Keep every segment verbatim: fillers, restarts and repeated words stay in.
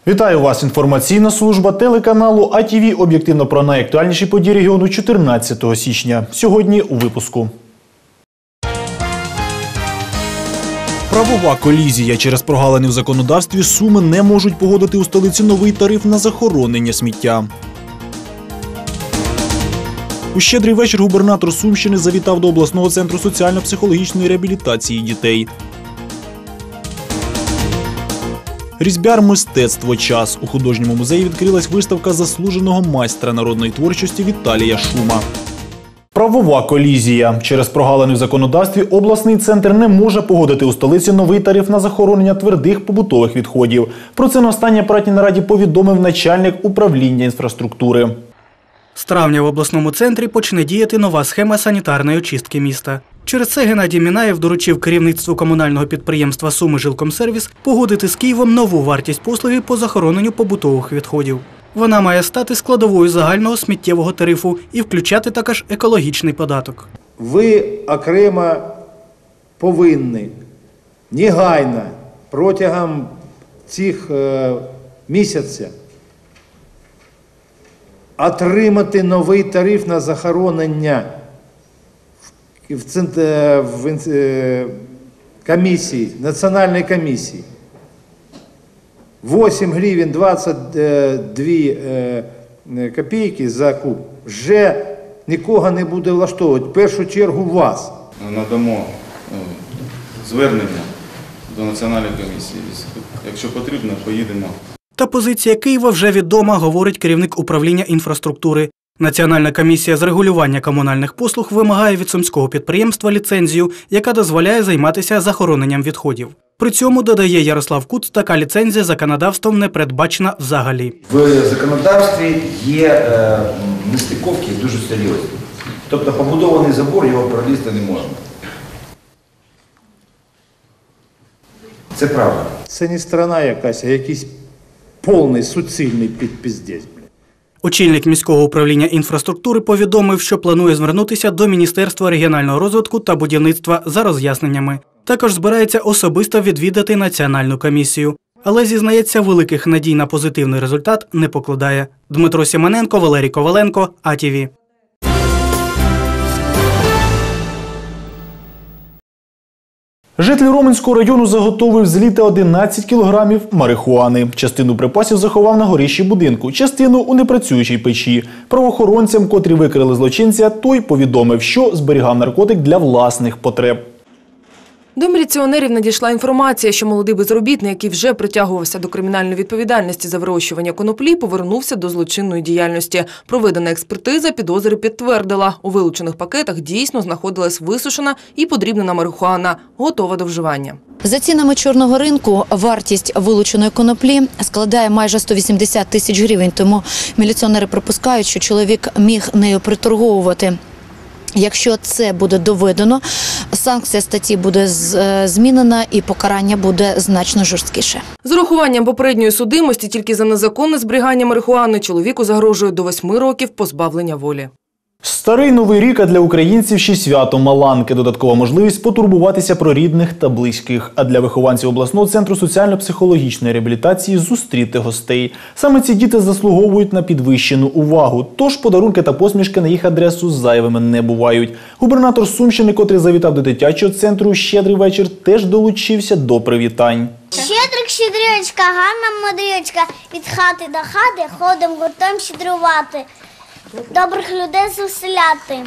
Вітаю вас! Інформаційна служба телеканалу А Т В об'єктивно про найактуальніші події регіону чотирнадцятого січня. Сьогодні у випуску. Правова колізія. Через прогалини в законодавстві Суми не можуть погодити у столиці новий тариф на захоронення сміття. У щедрий вечір губернатор Сумщини завітав до обласного центру соціально-психологічної реабілітації дітей. Різьбяр мистецтво «Час». У художньому музеї відкрилась виставка заслуженого майстра народної творчості Віталія Шума. Правова колізія. Через прогалини в законодавстві обласний центр не може погодити у столиці новий тариф на захоронення твердих побутових відходів. Про це на останній апаратній нараді повідомив начальник управління інфраструктури. З травня в обласному центрі почне діяти нова схема санітарної очистки міста. Через це Геннадій Мінаєв доручив керівництву комунального підприємства «Сумижилкомсервіс» погодити з Києвом нову вартість послуги по захороненню побутових відходів. Вона має стати складовою загального сміттєвого тарифу і включати також екологічний податок. Ви окремо повинні негайно протягом цих е, місяців отримати новий тариф на захоронення в, центр, в комісії, національній комісії. вісім гривень двадцять дві копійки за куб вже нікого не буде влаштовувати, в першу чергу вас. Надамо звернення до національної комісії. Якщо потрібно, поїдемо. Та позиція Києва вже відома, говорить керівник управління інфраструктури. Національна комісія з регулювання комунальних послуг вимагає від сумського підприємства ліцензію, яка дозволяє займатися захороненням відходів. При цьому, додає Ярослав Куц, така ліцензія законодавством не передбачена взагалі. В законодавстві є е, нестиковки дуже серйозні. Тобто побудований забор, його пролізти не можна. Це правда. Це не страна якась, а якийсь повний суцільний підпіздець. Очільник міського управління інфраструктури повідомив, що планує звернутися до Міністерства регіонального розвитку та будівництва за роз'ясненнями. Також збирається особисто відвідати національну комісію. Але, зізнається, великих надій на позитивний результат не покладає. Дмитро Сімоненко, Валерій Коваленко, А Т В. Житель Роменського району заготовив з літа одинадцять кілограмів марихуани. Частину припасів заховав на горищі будинку, частину у непрацюючій печі. Правоохоронцям, котрі викрили злочинця, той повідомив, що зберігав наркотик для власних потреб. До міліціонерів надійшла інформація, що молодий безробітний, який вже притягувався до кримінальної відповідальності за вирощування коноплі, повернувся до злочинної діяльності. Проведена експертиза підозри підтвердила. У вилучених пакетах дійсно знаходилась висушена і подрібнена марихуана, готова до вживання. За цінами чорного ринку вартість вилученої коноплі складає майже сто вісімдесят тисяч гривень, тому міліціонери припускають, що чоловік міг нею приторговувати. Якщо це буде доведено, санкція статті буде змінена і покарання буде значно жорсткіше. З урахуванням попередньої судимості тільки за незаконне зберігання марихуани чоловіку загрожує до восьми років позбавлення волі. Старий Новий рік, а для українців ще свято Маланки. Додаткова можливість потурбуватися про рідних та близьких. А для вихованців обласного центру соціально-психологічної реабілітації зустріти гостей. Саме ці діти заслуговують на підвищену увагу. Тож подарунки та посмішки на їх адресу зайвими не бувають. Губернатор Сумщини, котрий завітав до дитячого центру «Щедрий вечір», теж долучився до привітань. Щедрик, щедрячка, гарна мудрячка, від хати до хати ходим гуртом щедрувати. Добрих людей звеселяти,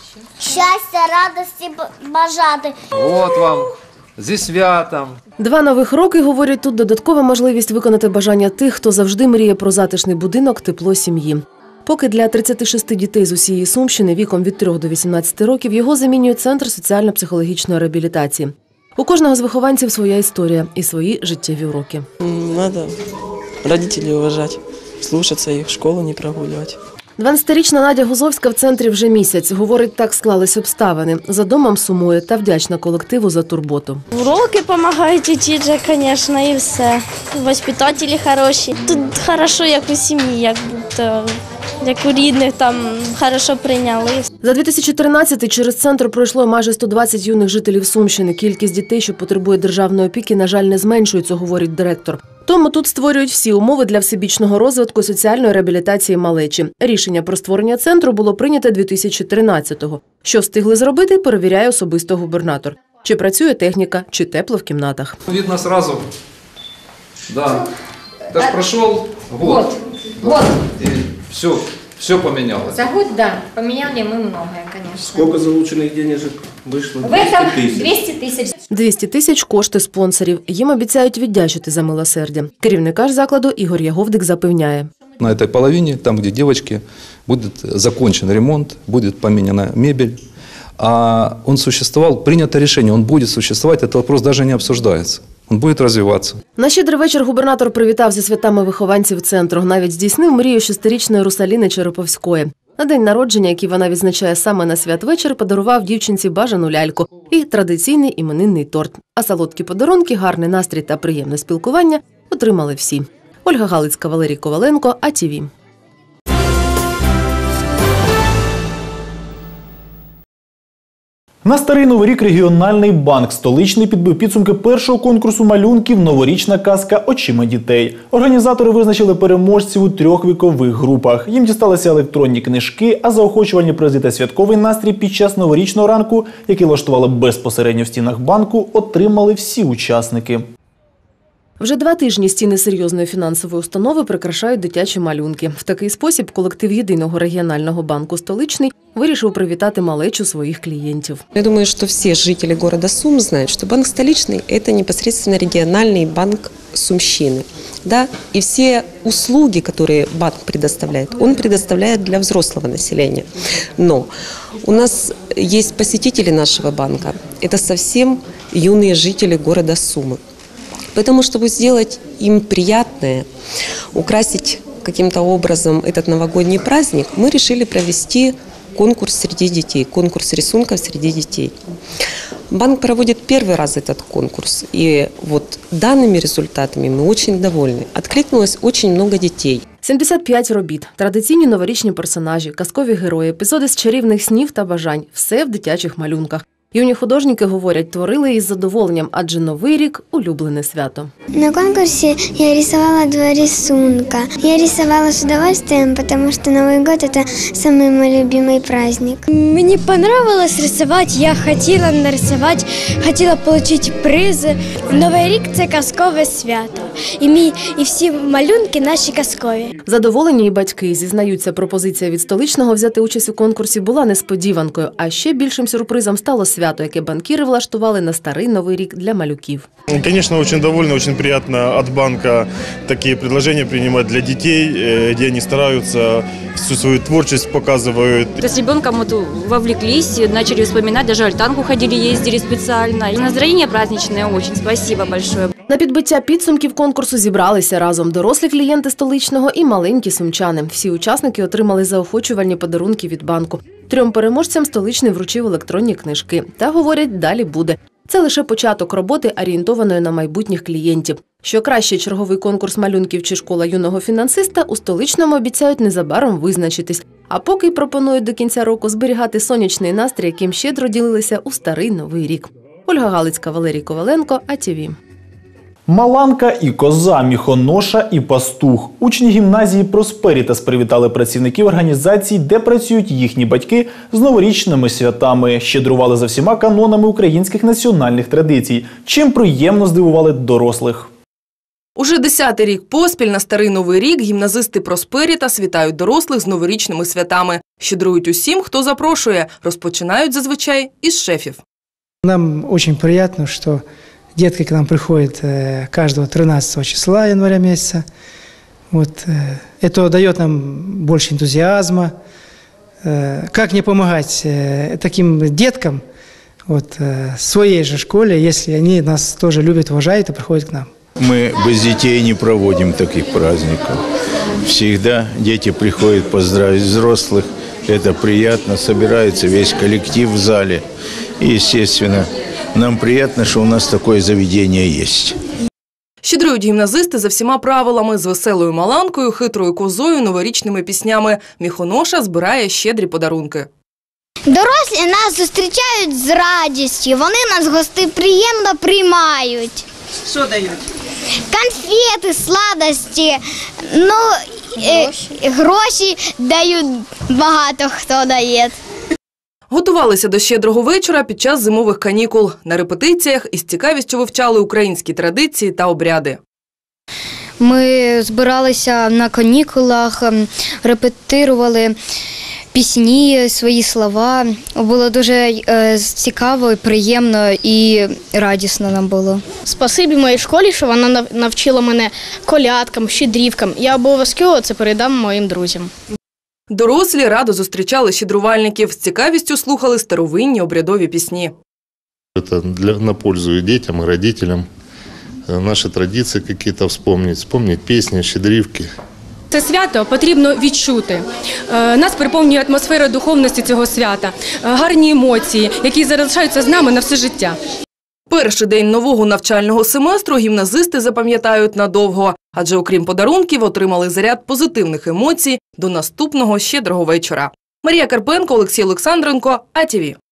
щастя, радості бажати. От вам, зі святом. Два нових роки, говорять тут, додаткова можливість виконати бажання тих, хто завжди мріє про затишний будинок, тепло сім'ї. Поки для тридцяти шести дітей з усієї Сумщини віком від трьох до вісімнадцяти років його замінює Центр соціально-психологічної реабілітації. У кожного з вихованців своя історія і свої життєві уроки. Треба батьків поважати, слухатися їх, школу не прогулювати. дванадцятирічна Надя Гузовська в центрі вже місяць. Говорить, так склались обставини. За домом сумує та вдячна колективу за турботу. Уроки допомагають вчити, звісно, і все. Воспитателі хороші. Тут добре, як у сім'ї, як будто, як у рідних, там добре прийняли. За дві тисячі тринадцятий через центр пройшло майже сто двадцять юних жителів Сумщини. Кількість дітей, що потребує державної опіки, на жаль, не зменшується, говорить директор. Тому тут створюють всі умови для всебічного розвитку соціальної реабілітації малечі. Рішення про створення центру було прийнято дві тисячі тринадцятого. Що встигли зробити, перевіряє особисто губернатор. Чи працює техніка, чи тепло в кімнатах. Видно сразу. Да. Это ж прошел год. Год. И все, все поменялось. За год, да, поменяли мы многое, конечно. Сколько залученных денежек вышло? В этом двести тысяч. двісті тисяч – кошти спонсорів. Їм обіцяють віддячити за милосердя. Керівник ж закладу Ігор Яговдик запевняє. На этой половине, там, где девочки, будет закончен ремонт, будет поменена мебель. А он существовал, принято решение, он будет существовать, этот вопрос даже не обсуждается. Он буде розвиватися. На щедрий вечір губернатор привітав зі святами вихованців центру. Навіть здійснив мрію шестирічної Русаліни Череповської. На день народження, який вона відзначає саме на святвечір, подарував дівчинці бажану ляльку і традиційний іменинний торт. А солодкі подарунки, гарний настрій та приємне спілкування отримали всі. Ольга Галицька, Валерій Коваленко, А Ті Ві. На Старий Новий рік регіональний банк «Столичний» підбив підсумки першого конкурсу малюнків «Новорічна казка очима дітей». Організатори визначили переможців у трьох вікових групах. Їм дісталися електронні книжки, а заохочувальні призи та святковий настрій під час новорічного ранку, який влаштували безпосередньо в стінах банку, отримали всі учасники. Вже два тижні стіни серйозної фінансової установи прикрашають дитячі малюнки. В такий спосіб колектив єдиного регіонального банку «Столичний» вирішив привітати малечу своїх клієнтів. Я думаю, что все жители города Сум знают, что банк «Столичный» – это непосредственно региональный банк Сумщины. Да? И все услуги, которые банк предоставляет, он предоставляет для взрослого населения. Но у нас есть посетители нашего банка. Это совсем юные жители города Сумы. Поэтому, чтобы сделать им приятное, украсить каким-то образом этот новогодний праздник, мы решили провести конкурс среди детей, конкурс рисунков среди детей. Банк проводит первый раз этот конкурс, и вот данными результатами мы очень довольны. Откликнулось очень много детей. сімдесят п'ять робіт, традиційні новорічні персонажі, казкові герої, епізоди з чарівних снів та бажань – все в дитячих малюнках. Юні художники говорять, творили із задоволенням, адже Новий рік – улюблене свято. На конкурсе я рисовала два рисунка. Я рисовала с удовольствием, потому что Новый год – это самый мой любимый праздник. Мне понравилось рисовать, я хотела нарисовать, хотела получить призы. Новий рік – це казкове свято, і, мій, і всі малюнки наші казкові. Задоволені і батьки. Зізнаються, пропозиція від «Столичного» взяти участь у конкурсі була несподіванкою, а ще більшим сюрпризом стало свято, яке банкіри влаштували на Старий Новий рік для малюків. Конечно, очень довольны, очень приятно от банка такие предложения принимать для детей, где они стараются, всю свою творчесть показывают. С ребенком вот вовлеклись, начали вспоминать, даже альтанку ходили, ездили специально. И настроение праздничное очень, спасибо большое. На підбиття підсумків конкурсу зібралися разом дорослі клієнти «Столичного» і маленькі сумчани. Всі учасники отримали заохочувальні подарунки від банку. Трьом переможцям «Столичний» вручив електронні книжки. Та, говорять, далі буде. Це лише початок роботи, орієнтованої на майбутніх клієнтів. Що краще черговий конкурс малюнків чи школа юного фінансиста, у «Столичному» обіцяють незабаром визначитись. А поки пропонують до кінця року зберігати сонячний настрій, яким щедро ділилися у Старий Новий рік. Ольга Галицька, Валерій Коваленко, А Ті Ві. Маланка і коза, міхоноша і пастух. Учні гімназії «Просперітас» привітали працівників організацій, де працюють їхні батьки, з новорічними святами. Щедрували за всіма канонами українських національних традицій. Чим приємно здивували дорослих. Уже десятий рік поспіль на Старий Новий рік гімназисти «Просперітас» вітають дорослих з новорічними святами. Щедрують усім, хто запрошує. Розпочинають зазвичай із шефів. Нам очень приятно, что детки к нам приходят каждого тринадцатого числа января месяца. Вот. Это дает нам больше энтузиазма. Как не помогать таким деткам вот, своей же школе, если они нас тоже любят, уважают и приходят к нам? Мы без детей не проводим таких праздников. Всегда дети приходят поздравить взрослых. Это приятно, собирается весь коллектив в зале. И, естественно, нам приятно, що у нас таке заведення є. Щедрують гімназисти за всіма правилами – з веселою маланкою, хитрою козою, новорічними піснями. Міхоноша збирає щедрі подарунки. Дорослі нас зустрічають з радістю, вони нас гостеприємно приймають. Що дають? конфети, сладості, ну, гроші, е, гроші дають, багато хто дає. Готувалися до щедрого вечора під час зимових канікул. На репетиціях із цікавістю вивчали українські традиції та обряди. Ми збиралися на канікулах, репетирували пісні, свої слова. Було дуже е, цікаво, приємно і радісно нам було. Спасибі моїй школі, що вона навчила мене колядкам, щедрівкам. Я обов'язково це передам моїм друзям. Дорослі радо зустрічали щедрувальників, з цікавістю слухали старовинні обрядові пісні. Це для, на пользу і дітям, і родителям. Наші традиції якісь вспомнити, вспомнити пісні, щедрівки. Це свято потрібно відчути. Нас переповнює атмосфера духовності цього свята, гарні емоції, які залишаються з нами на все життя. Перший день нового навчального семестру гімназисти запам'ятають надовго, адже окрім подарунків отримали заряд позитивних емоцій до наступного щедрого вечора. Марія Карпенко, Олексій Олександренко, А Ті Ві.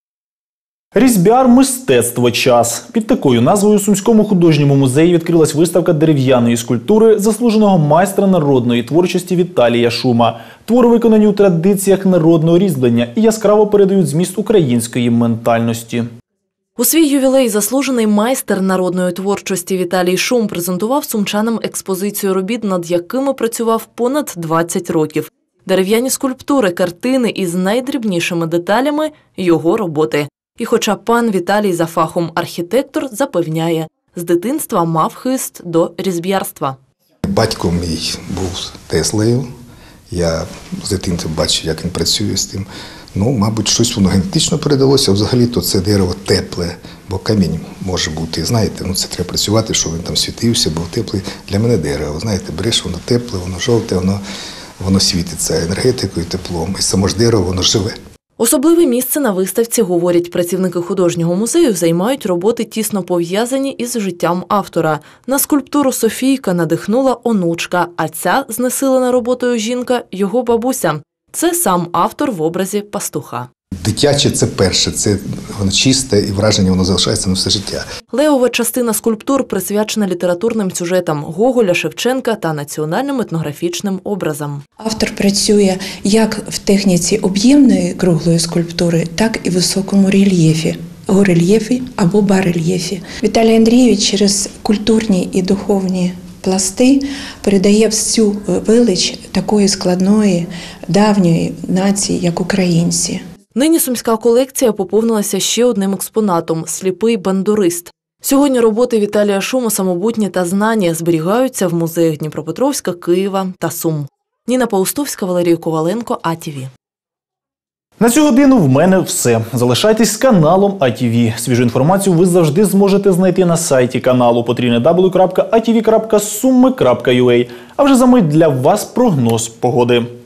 Різьбяр «Мистецтво. Час». Під такою назвою у Сумському художньому музеї відкрилась виставка дерев'яної скульптури заслуженого майстра народної творчості Віталія Шума. Твори виконані у традиціях народного різьблення і яскраво передають зміст української ментальності. У свій ювілей заслужений майстер народної творчості Віталій Шум презентував сумчанам експозицію робіт, над якими працював понад двадцять років. Дерев'яні скульптури, картини із найдрібнішими деталями – його роботи. І хоча пан Віталій за фахом архітектор запевняє, з дитинства мав хист до різьб'ярства. Батько мій був Теслею. Я з дитинства бачив, як він працює з тим. Ну, мабуть, щось воно генетично передалося. Взагалі-то це дерево тепле, бо камінь може бути, знаєте, ну це треба працювати, щоб він там світився, був теплий. Для мене дерево, знаєте, береш, воно тепле, воно жовте, воно, воно світиться енергетикою, теплом. І само ж дерево, воно живе. Особливе місце на виставці, говорять працівники художнього музею, займають роботи, тісно пов'язані із життям автора. На скульптуру Софійка надихнула онучка, а ця знесилена роботою жінка – його бабуся. Це сам автор в образі пастуха. Дитяче – це перше, це воно чисте і враження воно залишається на все життя. Левова частина скульптур присвячена літературним сюжетам Гоголя, Шевченка та національним етнографічним образам. Автор працює як в техніці об'ємної круглої скульптури, так і в високому рельєфі, горельєфі або барельєфі. Віталій Андрійович через культурні і духовні пласти передає всю велич такої складної, давньої нації, як українці. Нині сумська колекція поповнилася ще одним експонатом – сліпий бандурист. Сьогодні роботи Віталія Шума самобутні та знані зберігаються в музеях Дніпропетровська, Києва та Сум. Ніна Паустовська, Валерій Коваленко, А Ті Ві. На цю годину в мене все. Залишайтесь з каналом А Ті Ві. Свіжу інформацію ви завжди зможете знайти на сайті каналу дабл ю дабл ю дабл ю крапка а ті ві крапка суми крапка ю а. А вже за мить для вас прогноз погоди.